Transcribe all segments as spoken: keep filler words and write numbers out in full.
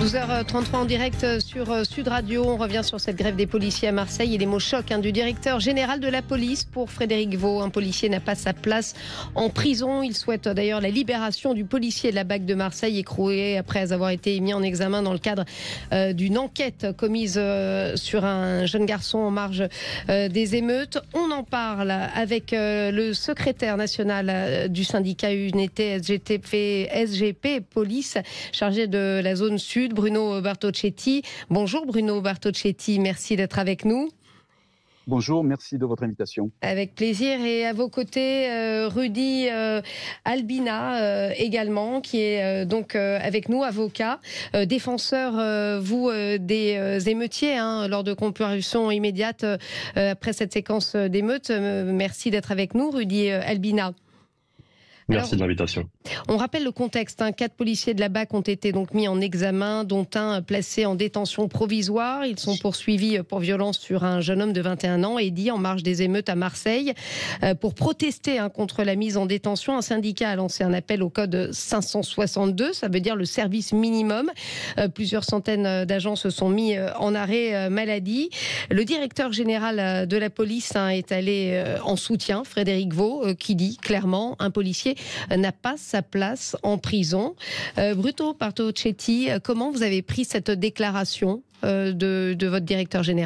douze heures trente-trois en direct sur Sud Radio. On revient sur cette grève des policiers à Marseille et les mots chocs hein, du directeur général de la police pour Frédéric Vaux. Un policier n'a pas sa place en prison. Il souhaite d'ailleurs la libération du policier de la B A C de Marseille écroué après avoir été mis en examen dans le cadre euh, d'une enquête commise euh, sur un jeune garçon en marge euh, des émeutes. On en parle avec euh, le secrétaire national euh, du syndicat Unité S G T P, S G P Police, chargé de la zone sud, Bruno Bartocchetti. Bonjour Bruno Bartocchetti, merci d'être avec nous. Bonjour, merci de votre invitation. Avec plaisir. Et à vos côtés, euh, Rudy euh, Albina euh, également, qui est euh, donc euh, avec nous, avocat, euh, défenseur, euh, vous, euh, des euh, émeutiers, hein, lors de comparution immédiate euh, après cette séquence d'émeutes. Euh, merci d'être avec nous, Rudy euh, Albina. Merci Alors, de l'invitation. On rappelle le contexte. Hein. Quatre policiers de la B A C ont été donc mis en examen, dont un placé en détention provisoire. Ils sont poursuivis pour violence sur un jeune homme de vingt et un ans, Eddy, en marge des émeutes à Marseille. Euh, pour protester hein, contre la mise en détention, un syndicat a lancé un appel au code cinq cent soixante-deux, ça veut dire le service minimum. Euh, plusieurs centaines d'agents se sont mis en arrêt euh, maladie. Le directeur général de la police hein, est allé euh, en soutien, Frédéric Vaux, euh, qui dit clairement un policier n'a pas sa place en prison. Euh, Bruno Bartocchetti, comment vous avez pris cette déclaration euh, de, de votre directeur général ?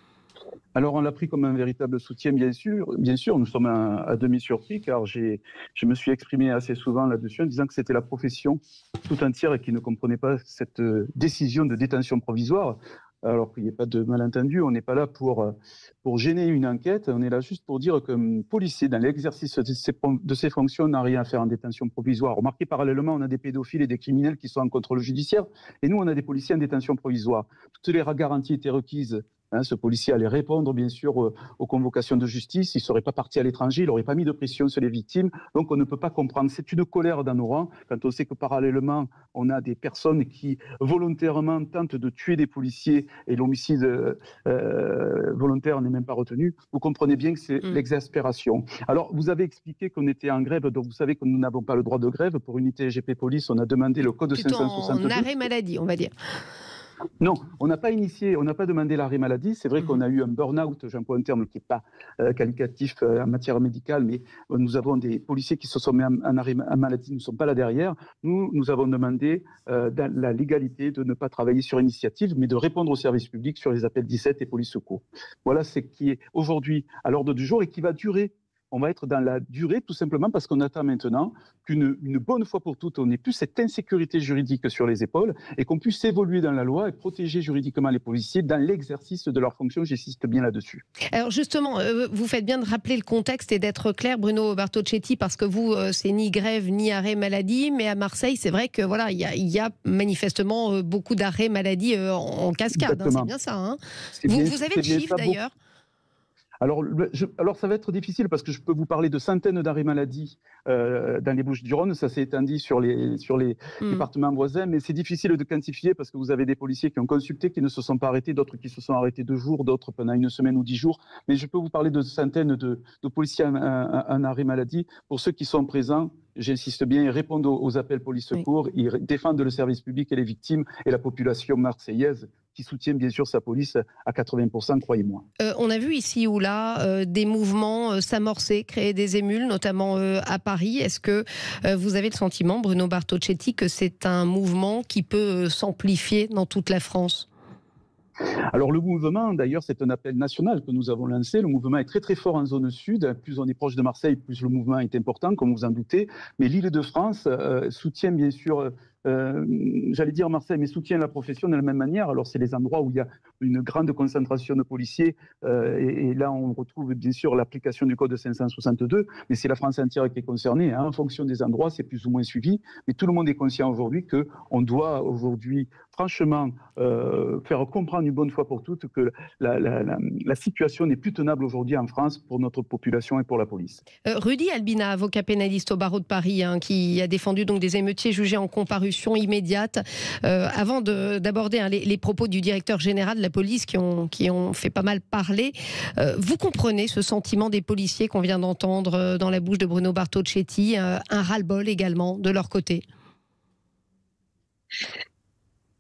Alors on l'a pris comme un véritable soutien, bien sûr. Bien sûr, nous sommes à, à demi surpris car j'ai, je me suis exprimé assez souvent là-dessus en disant que c'était la profession tout entière qui ne comprenait pas cette décision de détention provisoire. Alors qu'il n'y ait pas de malentendu, on n'est pas là pour, pour gêner une enquête, on est là juste pour dire qu'un policier, dans l'exercice de ses, de ses fonctions, n'a rien à faire en détention provisoire. Remarquez, parallèlement, on a des pédophiles et des criminels qui sont en contrôle judiciaire, et nous, on a des policiers en détention provisoire. Toutes les garanties étaient requises. Hein, ce policier allait répondre, bien sûr, euh, aux convocations de justice. Il ne serait pas parti à l'étranger, il n'aurait pas mis de pression sur les victimes. Donc, on ne peut pas comprendre. C'est une colère dans nos rangs quand on sait que, parallèlement, on a des personnes qui, volontairement, tentent de tuer des policiers et l'homicide euh, volontaire n'est même pas retenu. Vous comprenez bien que c'est mmh. l'exaspération. Alors, vous avez expliqué qu'on était en grève, donc vous savez que nous n'avons pas le droit de grève. Pour Unité S G P Police, on a demandé le code Plutôt cinq cent soixante-deux. En arrêt maladie, on va dire. Non, on n'a pas initié, on n'a pas demandé l'arrêt maladie. C'est vrai mmh. qu'on a eu un burn-out, j'emploie un terme qui n'est pas euh, qualificatif euh, en matière médicale, mais euh, nous avons des policiers qui se sont mis en, en arrêt maladie, nous ne sommes pas là derrière. Nous, nous avons demandé euh, dans la légalité de ne pas travailler sur initiative, mais de répondre au service public sur les appels dix-sept et police secours. Voilà ce qui est aujourd'hui à l'ordre du jour et qui va durer. On va être dans la durée tout simplement parce qu'on attend maintenant qu'une une bonne fois pour toutes, on n'ait plus cette insécurité juridique sur les épaules et qu'on puisse évoluer dans la loi et protéger juridiquement les policiers dans l'exercice de leurs fonctions. J'insiste bien là-dessus. Alors justement, euh, vous faites bien de rappeler le contexte et d'être clair, Bruno Bartocchetti, parce que vous, euh, c'est ni grève ni arrêt maladie, mais à Marseille, c'est vrai que voilà, il y a, y a manifestement euh, beaucoup d'arrêts maladie euh, en, en cascade. Hein, c'est bien ça. Hein vous, bien, vous avez le chiffre d'ailleurs. Alors, je, alors, ça va être difficile parce que je peux vous parler de centaines d'arrêts maladie euh, dans les Bouches-du-Rhône. Ça s'est étendu sur les, sur les mmh. départements voisins, mais c'est difficile de quantifier parce que vous avez des policiers qui ont consulté, qui ne se sont pas arrêtés, d'autres qui se sont arrêtés deux jours, d'autres pendant une semaine ou dix jours. Mais je peux vous parler de centaines de, de policiers en, en, en arrêt maladie. Pour ceux qui sont présents, j'insiste bien, ils répondent aux, aux appels police-secours, oui. Ils défendent le service public et les victimes et la population marseillaise qui soutient bien sûr sa police à quatre-vingts pour cent, croyez-moi. Euh, on a vu ici ou là euh, des mouvements euh, s'amorcer, créer des émules, notamment euh, à Paris. Est-ce que euh, vous avez le sentiment, Bruno Bartocchetti, que c'est un mouvement qui peut euh, s'amplifier dans toute la France ? Alors le mouvement, d'ailleurs, c'est un appel national que nous avons lancé. Le mouvement est très très fort en zone sud. Plus on est proche de Marseille, plus le mouvement est important, comme vous en doutez. Mais l'Île-de-France euh, soutient bien sûr... Euh, j'allais dire Marseille, mais soutient la profession de la même manière. Alors c'est les endroits où il y a une grande concentration de policiers euh, et, et là on retrouve bien sûr l'application du code cinq cent soixante-deux, mais c'est la France entière qui est concernée. Hein. En fonction des endroits, c'est plus ou moins suivi, mais tout le monde est conscient aujourd'hui qu'on doit aujourd'hui franchement euh, faire comprendre une bonne fois pour toutes que la, la, la, la situation n'est plus tenable aujourd'hui en France pour notre population et pour la police. Euh, Rudy Albina, avocat pénaliste au barreau de Paris, hein, qui a défendu donc des émeutiers jugés en comparution immédiate. Euh, avant de, d'aborder hein, les, les propos du directeur général de la police qui ont, qui ont fait pas mal parler, euh, vous comprenez ce sentiment des policiers qu'on vient d'entendre euh, dans la bouche de Bruno Bartocchetti, euh, un ras-le-bol également de leur côté?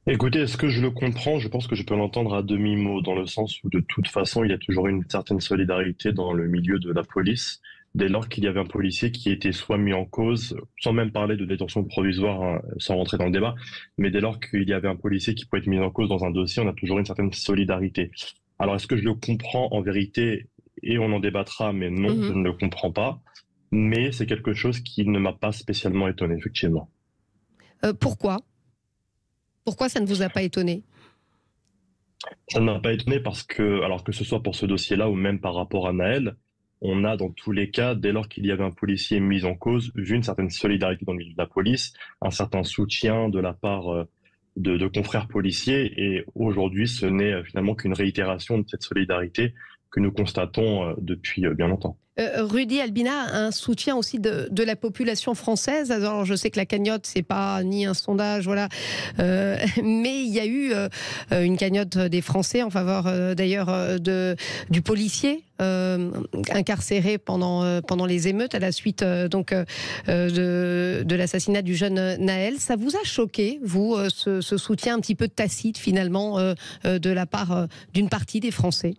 Écoutez, est-ce que je le comprends? Je pense que je peux l'entendre à demi-mot, dans le sens où de toute façon, il y a toujours une certaine solidarité dans le milieu de la police, dès lors qu'il y avait un policier qui était soit mis en cause, sans même parler de détention provisoire, hein, sans rentrer dans le débat, mais dès lors qu'il y avait un policier qui pouvait être mis en cause dans un dossier, on a toujours une certaine solidarité. Alors, est-ce que je le comprends en vérité? Et on en débattra, mais non, je Mhm. ne le comprends pas. Mais c'est quelque chose qui ne m'a pas spécialement étonné, effectivement. Euh, pourquoi Pourquoi ça ne vous a pas étonné? Ça ne m'a pas étonné parce que, alors que ce soit pour ce dossier-là ou même par rapport à Naël, on a dans tous les cas, dès lors qu'il y avait un policier mis en cause, vu une certaine solidarité dans le milieu de la police, un certain soutien de la part euh, de, de confrères policiers. Et aujourd'hui, ce n'est euh, finalement qu'une réitération de cette solidarité que nous constatons euh, depuis euh, bien longtemps. Euh, Rudy Albina a un soutien aussi de, de la population française. Alors, je sais que la cagnotte, c'est pas ni un sondage, voilà, euh, mais il y a eu euh, une cagnotte des Français en faveur, euh, d'ailleurs, euh, de du policier euh, incarcéré pendant euh, pendant les émeutes à la suite euh, donc euh, de, de l'assassinat du jeune Naël. Ça vous a choqué, vous, euh, ce, ce soutien un petit peu tacite finalement euh, euh, de la part euh, d'une partie des Français?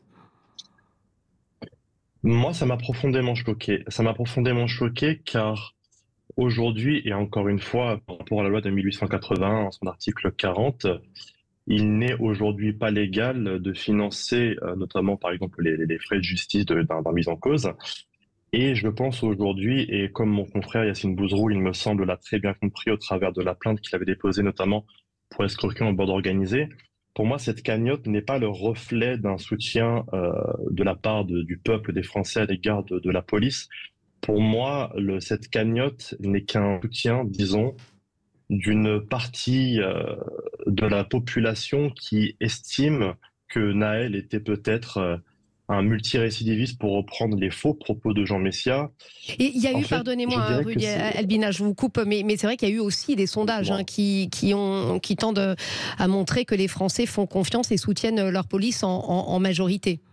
Moi, ça m'a profondément choqué. Ça m'a profondément choqué car aujourd'hui, et encore une fois, par rapport à la loi de mille huit cent quatre-vingt, en son article quarante, il n'est aujourd'hui pas légal de financer, euh, notamment par exemple les, les frais de justice de- d'un d'un mis en cause. Et je pense aujourd'hui, et comme mon confrère Yacine Bouzrou, il me semble, l'a très bien compris au travers de la plainte qu'il avait déposée notamment pour escroquerie en bande organisée, pour moi, cette cagnotte n'est pas le reflet d'un soutien euh, de la part de- du peuple des Français à l'égard de, de la police. Pour moi, le, cette cagnotte n'est qu'un soutien, disons, d'une partie euh, de la population qui estime que Naël était peut-être euh, un multirécidiviste, pour reprendre les faux propos de Jean Messia. Et il y a En eu, fait, je pardonnez-moi, dirais que Rudy c'est... Albina, je vous coupe, mais, mais c'est vrai qu'il y a eu aussi des sondages hein, qui, qui, ont, qui tendent à montrer que les Français font confiance et soutiennent leur police en, en, en majorité.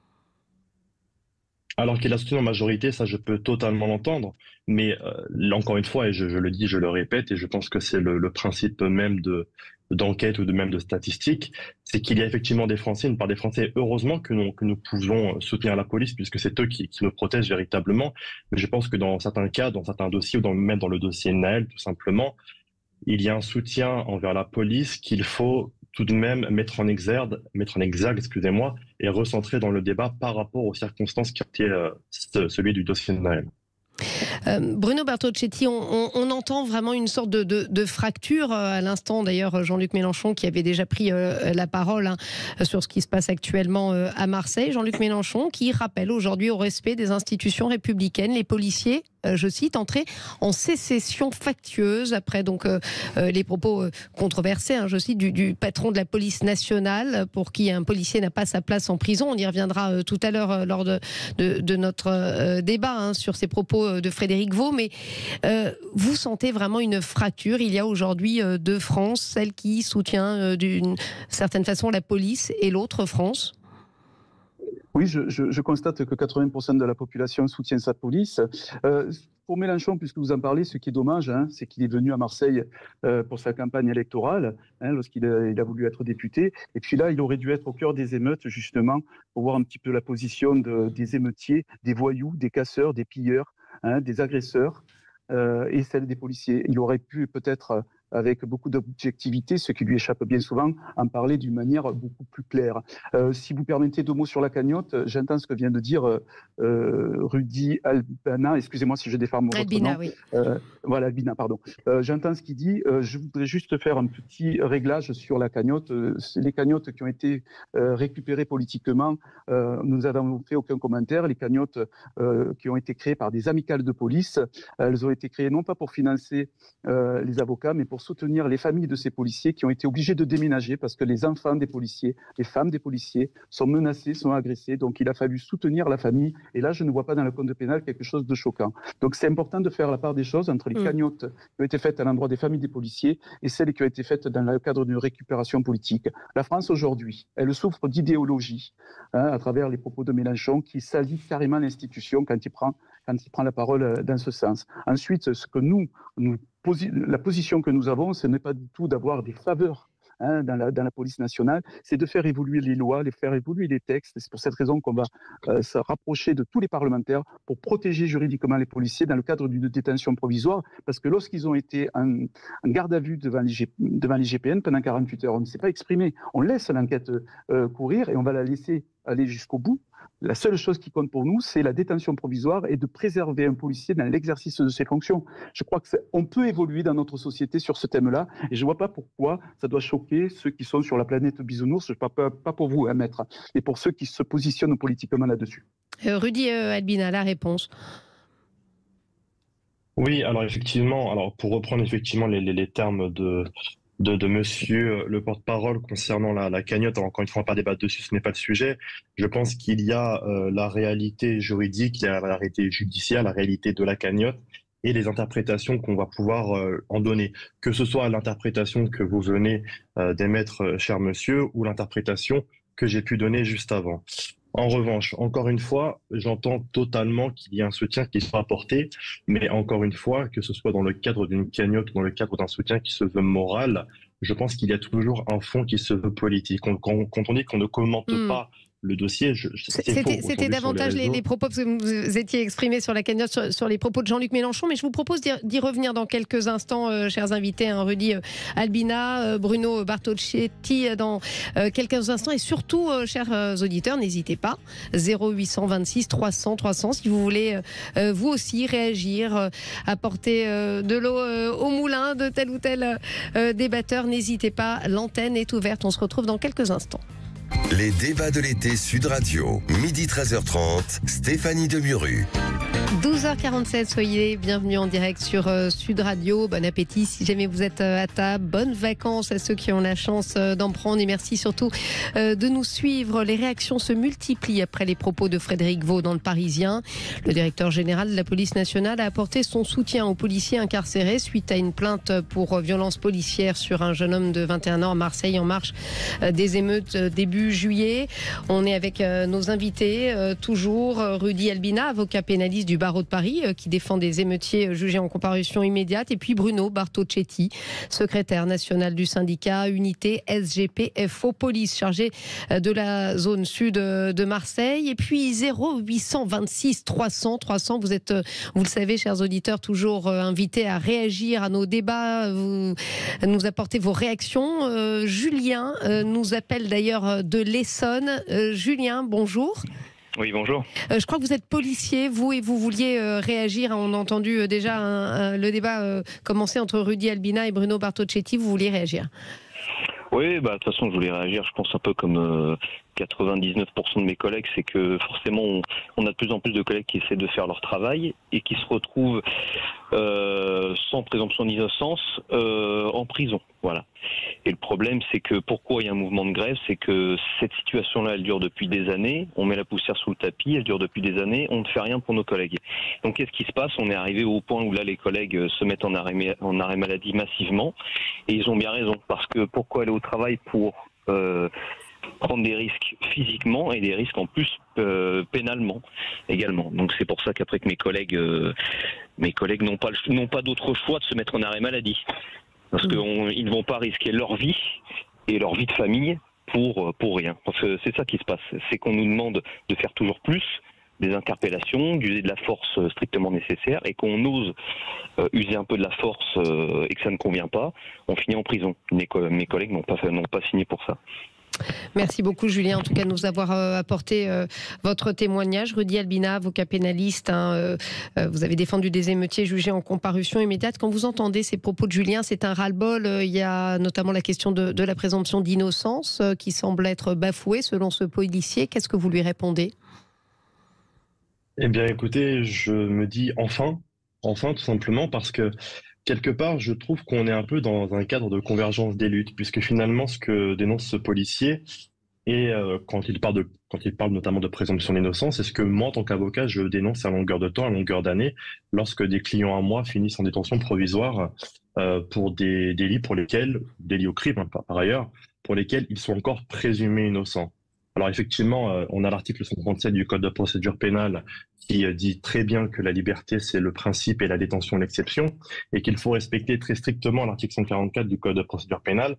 Alors qu'il a soutenu en majorité, ça je peux totalement l'entendre, mais euh, encore une fois, et je, je le dis, je le répète, et je pense que c'est le, le principe même de d'enquête ou de même de statistiques, c'est qu'il y a effectivement des Français, une part des Français, heureusement que nous, que nous pouvons soutenir la police, puisque c'est eux qui, qui nous protègent véritablement, mais je pense que dans certains cas, dans certains dossiers, ou dans, même dans le dossier Naël, tout simplement, il y a un soutien envers la police qu'il faut tout de même mettre en exergue, mettre en exergue, excusez-moi, et recentrer dans le débat par rapport aux circonstances qui ont été euh, celui du dossier de Naël. Euh, Bruno Bertocchetti, on, on, on entend vraiment une sorte de, de, de fracture. À l'instant, d'ailleurs, Jean-Luc Mélenchon, qui avait déjà pris euh, la parole hein, sur ce qui se passe actuellement euh, à Marseille. Jean-Luc Mélenchon, qui rappelle aujourd'hui au respect des institutions républicaines, les policiers, euh, je cite, entrés en sécession factueuse après donc euh, euh, les propos euh, controversés, hein, je cite, du, du patron de la police nationale, pour qui un policier n'a pas sa place en prison. On y reviendra euh, tout à l'heure euh, lors de, de, de notre euh, débat hein, sur ces propos de Frédéric Vaux, mais euh, vous sentez vraiment une fracture. Il y a aujourd'hui euh, deux France, celle qui soutient euh, d'une certaine façon la police et l'autre France. Oui, je, je, je constate que quatre-vingts pour cent de la population soutient sa police. Euh, pour Mélenchon, puisque vous en parlez, ce qui est dommage, hein, c'est qu'il est venu à Marseille euh, pour sa campagne électorale, hein, lorsqu'il a, il a voulu être député. Et puis là, il aurait dû être au cœur des émeutes, justement, pour voir un petit peu la position de, des émeutiers, des voyous, des casseurs, des pilleurs, hein, des agresseurs, euh, et celle des policiers. Il aurait pu peut-être, avec beaucoup d'objectivité, ce qui lui échappe bien souvent, en parler d'une manière beaucoup plus claire. Euh, si vous permettez deux mots sur la cagnotte, j'entends ce que vient de dire euh, Rudy Albina, excusez-moi si je déforme votre Albina, nom. oui. Euh, voilà, Albina, pardon. Euh, j'entends ce qu'il dit. Euh, je voudrais juste faire un petit réglage sur la cagnotte. Euh, les cagnottes qui ont été euh, récupérées politiquement, euh, nous n'avons fait aucun commentaire. Les cagnottes euh, qui ont été créées par des amicales de police, elles ont été créées non pas pour financer euh, les avocats, mais pour soutenir les familles de ces policiers qui ont été obligés de déménager parce que les enfants des policiers, les femmes des policiers sont menacés, sont agressés. Donc il a fallu soutenir la famille. Et là, je ne vois pas dans le code pénal quelque chose de choquant. Donc c'est important de faire la part des choses entre les mmh. cagnottes qui ont été faites à l'endroit des familles des policiers et celles qui ont été faites dans le cadre d'une récupération politique. La France aujourd'hui, elle souffre d'idéologie hein, à travers les propos de Mélenchon qui salit carrément l'institution quand il prend, quand il prend la parole dans ce sens. Ensuite, ce que nous, nous la position que nous avons, ce n'est pas du tout d'avoir des faveurs hein, dans, la, dans la police nationale, c'est de faire évoluer les lois, les faire évoluer les textes. C'est pour cette raison qu'on va euh, se rapprocher de tous les parlementaires pour protéger juridiquement les policiers dans le cadre d'une détention provisoire, parce que lorsqu'ils ont été en, en garde à vue devant les, G, devant les G P N pendant quarante-huit heures, on ne s'est pas exprimé. On laisse l'enquête euh, courir et on va la laisser aller jusqu'au bout. La seule chose qui compte pour nous, c'est la détention provisoire et de préserver un policier dans l'exercice de ses fonctions. Je crois qu'on peut évoluer dans notre société sur ce thème-là et je ne vois pas pourquoi ça doit choquer ceux qui sont sur la planète bisounours. Je ne parle pas, pas pour vous, hein, maître, mais pour ceux qui se positionnent politiquement là-dessus. Euh, Rudy euh, Albina, la réponse. Oui, alors effectivement, alors pour reprendre effectivement les, les, les termes de... De, de monsieur le porte-parole concernant la, la cagnotte. Alors, encore une fois, on ne va pas débattre dessus, ce n'est pas le sujet. Je pense qu'il y a euh, la réalité juridique, il y a la réalité judiciaire, la réalité de la cagnotte et les interprétations qu'on va pouvoir euh, en donner. Que ce soit l'interprétation que vous venez euh, d'émettre, cher monsieur, ou l'interprétation que j'ai pu donner juste avant. En revanche, encore une fois, j'entends totalement qu'il y a un soutien qui soit apporté, mais encore une fois, que ce soit dans le cadre d'une cagnotte ou dans le cadre d'un soutien qui se veut moral, je pense qu'il y a toujours un fond qui se veut politique. Quand, quand, quand on dit qu'on ne commente mmh. pas le dossier, je, c'était, c'était davantage les, les, les propos que vous étiez exprimés sur la cagnotte, sur, sur les propos de Jean-Luc Mélenchon, mais je vous propose d'y, d'y revenir dans quelques instants, euh, chers invités, hein, Rudy euh, Albina, euh, Bruno Bartocchetti, euh, dans euh, quelques instants, et surtout, euh, chers euh, auditeurs, n'hésitez pas, zéro huit cent vingt-six trois cents trois cents, si vous voulez euh, vous aussi réagir, euh, apporter euh, de l'eau euh, au moulin de tel ou tel euh, débatteur, n'hésitez pas, l'antenne est ouverte, on se retrouve dans quelques instants. Les débats de l'été Sud Radio, midi treize heures trente, Stéphanie Demuru. douze heures quarante-sept, soyez bienvenus en direct sur euh, Sud Radio. Bon appétit si jamais vous êtes euh, à table. Bonnes vacances à ceux qui ont la chance euh, d'en prendre. Et merci surtout euh, de nous suivre. Les réactions se multiplient après les propos de Frédéric Vaux dans Le Parisien. Le directeur général de la police nationale a apporté son soutien aux policiers incarcérés suite à une plainte pour euh, violence policière sur un jeune homme de vingt et un ans à Marseille en marge euh, des émeutes euh, début juillet. On est avec euh, nos invités, euh, toujours euh, Rudy Albina, avocat pénaliste du barreau de Paris, euh, qui défend des émeutiers jugés en comparution immédiate, et puis Bruno Bartocchetti, secrétaire national du syndicat Unité S G P F O Police, chargé euh, de la zone sud euh, de Marseille. Et puis zéro huit cent vingt-six trois cents trois cents, vous êtes, euh, vous le savez, chers auditeurs, toujours euh, invités à réagir à nos débats, vous nous apportez vos réactions. Euh, Julien euh, nous appelle d'ailleurs de l'Essonne. Euh, Julien, bonjour. Oui, bonjour. Euh, je crois que vous êtes policier, vous, et vous vouliez euh, réagir. On a entendu euh, déjà un, un, le débat euh, commencer entre Rudy Albina et Bruno Bartocchetti. Vous vouliez réagir? Oui, bah, de toute façon, je voulais réagir, je pense un peu comme euh, quatre-vingt-dix-neuf pour cent de mes collègues, c'est que forcément, on, on a de plus en plus de collègues qui essaient de faire leur travail et qui se retrouvent euh, sans présomption d'innocence euh, en prison. Voilà. Et le problème, c'est que pourquoi il y a un mouvement de grève, c'est que cette situation-là, elle dure depuis des années, on met la poussière sous le tapis, elle dure depuis des années, on ne fait rien pour nos collègues. Donc qu'est-ce qui se passe? On est arrivé au point où là, les collègues se mettent en arrêt, en arrêt maladie massivement, et ils ont bien raison, parce que pourquoi aller au travail pour euh, prendre des risques physiquement et des risques en plus euh, pénalement également. Donc c'est pour ça qu'après que mes collègues, euh, mes collègues n'ont pas, n'ont pas d'autre choix de se mettre en arrêt maladie. Parce qu'ils ne vont pas risquer leur vie et leur vie de famille pour, pour rien. Parce que c'est ça qui se passe. C'est qu'on nous demande de faire toujours plus, des interpellations, d'user de la force strictement nécessaire, et qu'on ose euh, user un peu de la force euh, et que ça ne convient pas, on finit en prison. Mes, mes collègues n'ont pas, n'ont pas signé pour ça. Merci beaucoup, Julien, en tout cas de nous avoir euh, apporté euh, votre témoignage. Rudy Albina, avocat pénaliste, hein, euh, euh, vous avez défendu des émeutiers jugés en comparution immédiate. Quand vous entendez ces propos de Julien, c'est un ras-le-bol. Euh, il y a notamment la question de, de la présomption d'innocence euh, qui semble être bafouée selon ce policier. Qu'est-ce que vous lui répondez? Eh bien, écoutez, je me dis enfin, enfin, tout simplement, parce que quelque part, je trouve qu'on est un peu dans un cadre de convergence des luttes, puisque finalement, ce que dénonce ce policier, et euh, quand il parle de, quand il parle notamment de présomption d'innocence, c'est ce que moi, en tant qu'avocat, je dénonce à longueur de temps, à longueur d'année, lorsque des clients à moi finissent en détention provisoire euh, pour des délits pour lesquels, délits au crime hein, par, par ailleurs, pour lesquels ils sont encore présumés innocents. Alors effectivement, euh, on a l'article cent trente-sept du Code de procédure pénale qui euh, dit très bien que la liberté, c'est le principe et la détention l'exception, et qu'il faut respecter très strictement l'article cent quarante-quatre du Code de procédure pénale.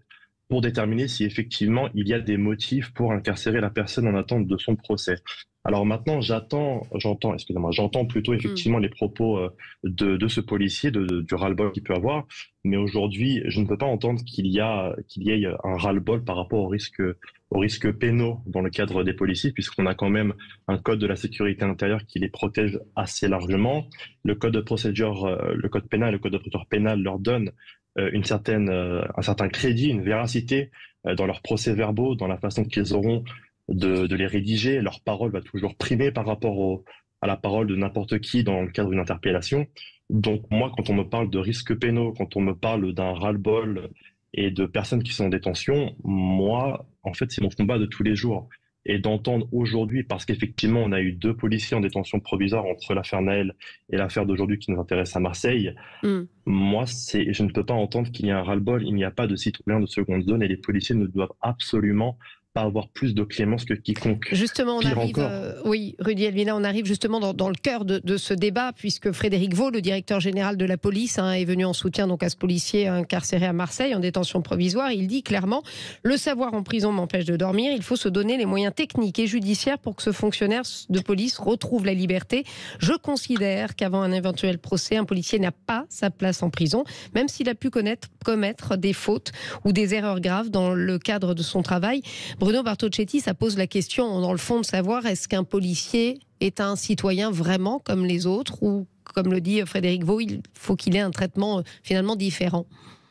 pour déterminer si effectivement il y a des motifs pour incarcérer la personne en attente de son procès. Alors maintenant, j'attends, j'entends, excusez-moi, j'entends plutôt effectivement mmh. les propos de, de ce policier, de, de, du ras-le-bol qu'il peut avoir, mais aujourd'hui, je ne peux pas entendre qu'il y a, qu'il y ait un ras-le-bol par rapport aux risques, aux risques pénaux dans le cadre des policiers, puisqu'on a quand même un code de la sécurité intérieure qui les protège assez largement. Le code de procédure, le code pénal, le code de procédure pénale leur donne une certaine, un certain crédit, une véracité dans leurs procès-verbaux, dans la façon qu'ils auront De, de les rédiger. Leur parole va toujours primer par rapport au, à la parole de n'importe qui dans le cadre d'une interpellation. Donc moi, quand on me parle de risques pénaux, quand on me parle d'un ras-le-bol et de personnes qui sont en détention, moi, en fait, c'est mon combat de tous les jours. Et d'entendre aujourd'hui, parce qu'effectivement, on a eu deux policiers en détention provisoire entre l'affaire Naël et l'affaire d'aujourd'hui qui nous intéresse à Marseille, mm. moi, c'est, je ne peux pas entendre qu'il y a un ras-le-bol, il n'y a pas de citoyens de seconde zone et les policiers ne doivent absolument pas avoir plus de clémence que quiconque. Justement, on Pire arrive, euh, oui, Rudy Elvina, on arrive justement dans, dans le cœur de, de ce débat, puisque Frédéric Vaux, le directeur général de la police, hein, est venu en soutien donc à ce policier incarcéré à Marseille en détention provisoire. Il dit clairement, le savoir en prison m'empêche de dormir. Il faut se donner les moyens techniques et judiciaires pour que ce fonctionnaire de police retrouve la liberté. Je considère qu'avant un éventuel procès, un policier n'a pas sa place en prison, même s'il a pu connaître, commettre des fautes ou des erreurs graves dans le cadre de son travail. Bruno Bartocchetti, ça pose la question, dans le fond, de savoir est-ce qu'un policier est un citoyen vraiment comme les autres, ou, comme le dit Frédéric Vaux, il faut qu'il ait un traitement finalement différent.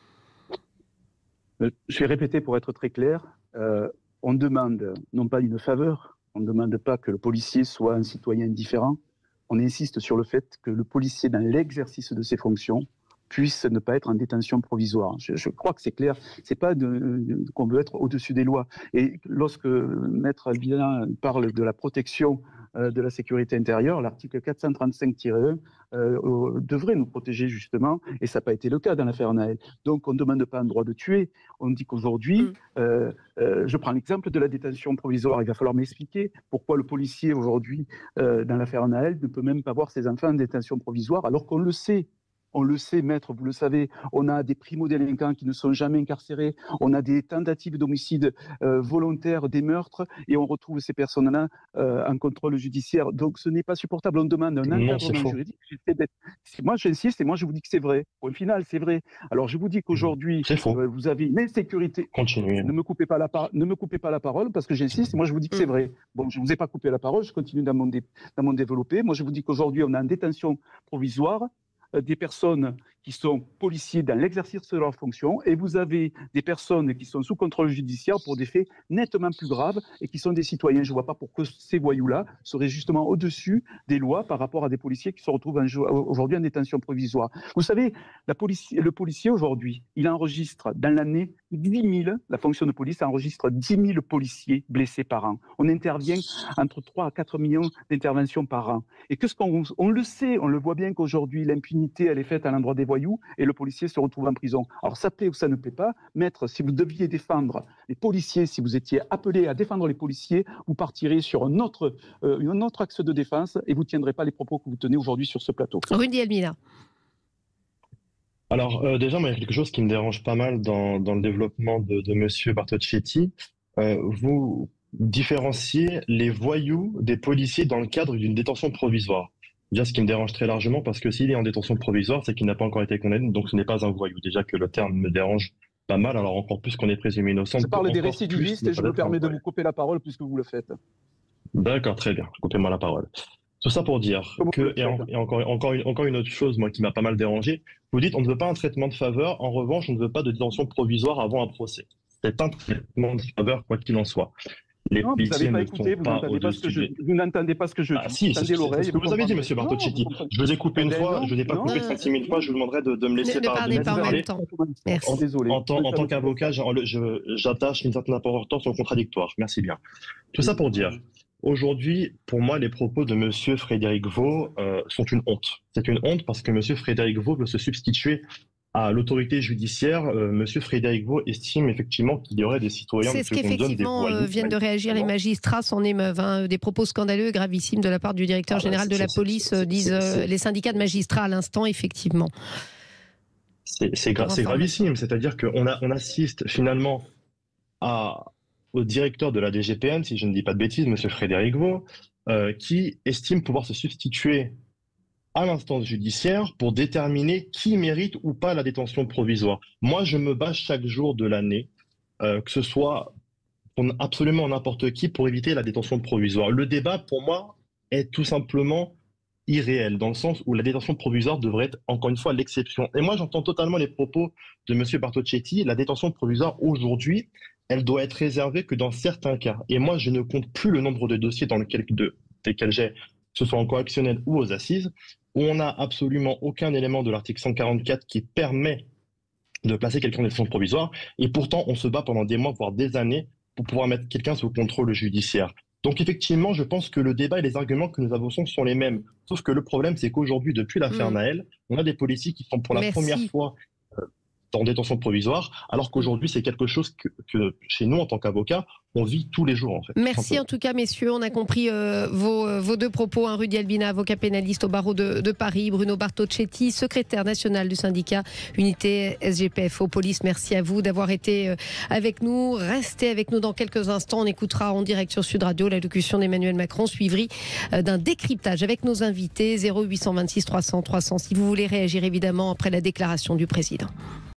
Je vais répéter pour être très clair, euh, on demande non pas une faveur, on ne demande pas que le policier soit un citoyen différent, on insiste sur le fait que le policier, dans l'exercice de ses fonctions, puisse ne pas être en détention provisoire. Je, je crois que c'est clair. C'est pas de, de, qu'on veut être au-dessus des lois. Et lorsque Maître Elvina parle de la protection euh, de la sécurité intérieure, l'article quatre cent trente-cinq tiret un euh, devrait nous protéger justement, et ça n'a pas été le cas dans l'affaire Naël. Donc on ne demande pas un droit de tuer. On dit qu'aujourd'hui, mmh. euh, euh, je prends l'exemple de la détention provisoire. Il va falloir m'expliquer pourquoi le policier aujourd'hui, euh, dans l'affaire Naël, ne peut même pas voir ses enfants en détention provisoire, alors qu'on le sait. On le sait, maître, vous le savez, on a des primo-délinquants qui ne sont jamais incarcérés, on a des tentatives d'homicide euh, volontaires, des meurtres, et on retrouve ces personnes-là euh, en contrôle judiciaire. Donc ce n'est pas supportable, on demande un encadrement juridique. Moi j'insiste et moi je vous dis que c'est vrai. Point final, c'est vrai. Alors je vous dis qu'aujourd'hui, euh, vous avez une insécurité. Continuez. Ne me coupez pas la, par... ne me coupez pas la parole parce que j'insiste et moi je vous dis que c'est vrai. Bon, je ne vous ai pas coupé la parole, je continue dans mon, dé... dans mon développé. Moi je vous dis qu'aujourd'hui on a une détention provisoire des personnes qui sont policiers dans l'exercice de leurs fonctions, et vous avez des personnes qui sont sous contrôle judiciaire pour des faits nettement plus graves et qui sont des citoyens. Je ne vois pas pourquoi ces voyous-là seraient justement au-dessus des lois par rapport à des policiers qui se retrouvent aujourd'hui en détention provisoire. Vous savez, la police, le policier aujourd'hui, il enregistre dans l'année dix mille, la fonction de police enregistre dix mille policiers blessés par an. On intervient entre trois à quatre millions d'interventions par an. Et qu'est-ce qu'on on le sait, on le voit bien qu'aujourd'hui, l'impunité, elle est faite à l'endroit des voyous et le policier se retrouve en prison. Alors ça plaît ou ça ne plaît pas, maître, si vous deviez défendre les policiers, si vous étiez appelé à défendre les policiers, vous partirez sur un autre, euh, un autre axe de défense et vous ne tiendrez pas les propos que vous tenez aujourd'hui sur ce plateau. Rudy Elvina. Alors euh, déjà, moi, il y a quelque chose qui me dérange pas mal dans, dans le développement de, de monsieur Bartocchetti. Euh, vous différenciez les voyous des policiers dans le cadre d'une détention provisoire. Déjà, ce qui me dérange très largement, parce que s'il est en détention provisoire, c'est qu'il n'a pas encore été condamné, donc ce n'est pas un voyou. Déjà que le terme me dérange pas mal, alors encore plus qu'on est présumé innocent. Je parle des récidivistes et je me permets de vous couper la parole puisque vous le faites. D'accord, très bien. Coupez-moi la parole. Tout ça pour dire Comment que, et, en, et encore, encore, une, encore une autre chose, moi, qui m'a pas mal dérangé, vous dites on ne veut pas un traitement de faveur, en revanche, on ne veut pas de détention provisoire avant un procès. C'est un traitement de faveur, quoi qu'il en soit. Les non, vous n'avez pas écouté, vous n'entendez pas, pas, pas ce que je dis. Ah, si, c'est ce que vous avez dit, monsieur Bartocchetti. Je vous ai coupé une fois, je ne vous ai pas coupé trente-six mille fois, je vous demanderai de, de me laisser ne parler. Ne parlez pas en même temps. Merci. En, Désolé. En, en, en tant qu'avocat, j'attache une certaine importance au contradictoire. Merci bien. Tout ça pour dire, aujourd'hui, pour moi, les propos de monsieur Frédéric Vaux euh, sont une honte. C'est une honte parce que monsieur Frédéric Vaux veut se substituer à l'autorité judiciaire. euh, Monsieur Frédéric Vaux estime effectivement qu'il y aurait des citoyens... C'est ce qu'effectivement euh, viennent de réagir les magistrats, s'en émeuvent. Hein, des propos scandaleux et gravissimes de la part du directeur ah général bah, de la police, euh, disent euh, les syndicats de magistrats à l'instant, effectivement. C'est gra gra gravissime, c'est-à-dire qu'on on assiste finalement à, au directeur de la D G P N, si je ne dis pas de bêtises, monsieur Frédéric Vaux, euh, qui estime pouvoir se substituer à l'instance judiciaire pour déterminer qui mérite ou pas la détention provisoire. Moi, je me bats chaque jour de l'année, euh, que ce soit pour absolument n'importe qui, pour éviter la détention provisoire. Le débat, pour moi, est tout simplement irréel, dans le sens où la détention provisoire devrait être, encore une fois, l'exception. Et moi, j'entends totalement les propos de M. Bartocchetti. La détention provisoire, aujourd'hui, elle doit être réservée que dans certains cas. Et moi, je ne compte plus le nombre de dossiers dans lesquels, de, lesquels j'ai, que ce soit en correctionnel ou aux assises, où on n'a absolument aucun élément de l'article cent quarante-quatre qui permet de placer quelqu'un en détention provisoire. Et pourtant, on se bat pendant des mois, voire des années, pour pouvoir mettre quelqu'un sous contrôle judiciaire. Donc effectivement, je pense que le débat et les arguments que nous avançons sont les mêmes. Sauf que le problème, c'est qu'aujourd'hui, depuis l'affaire mmh. Naël, on a des policiers qui sont pour la Merci. première fois euh, en détention provisoire, alors qu'aujourd'hui, c'est quelque chose que, que chez nous, en tant qu'avocats, on vit tous les jours. En fait, Merci en tout cas, messieurs. On a compris euh, vos, euh, vos deux propos. Hein. Rudy Albina, avocat pénaliste au barreau de, de Paris. Bruno Bartocchetti, secrétaire national du syndicat Unité S G P F O Police. Merci à vous d'avoir été euh, avec nous. Restez avec nous dans quelques instants. On écoutera en direct sur Sud Radio l'allocution d'Emmanuel Macron, suivie euh, d'un décryptage avec nos invités. zéro huit cent vingt-six trois cents trois cents si vous voulez réagir évidemment après la déclaration du président.